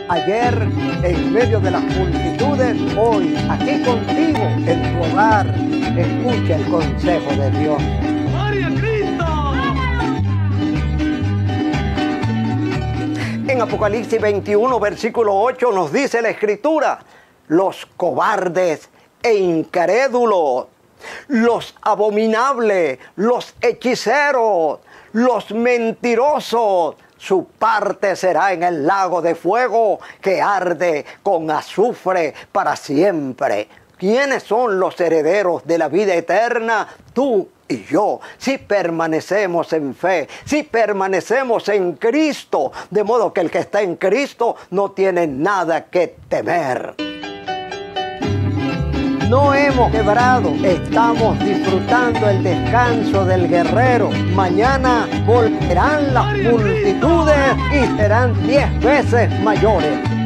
Ayer en medio de las multitudes, hoy aquí contigo en tu hogar. Escucha el consejo de Dios. ¡Gloria a Cristo! En Apocalipsis 21, versículo 8 nos dice la Escritura: los cobardes e incrédulos, los abominables, los hechiceros, los mentirosos, su parte será en el lago de fuego que arde con azufre para siempre. ¿Quiénes son los herederos de la vida eterna? Tú y yo, si permanecemos en fe, si permanecemos en Cristo, de modo que el que está en Cristo no tiene nada que temer. No hemos quebrado, estamos disfrutando el descanso del guerrero. Mañana volverán las multitudes y serán 10 veces mayores.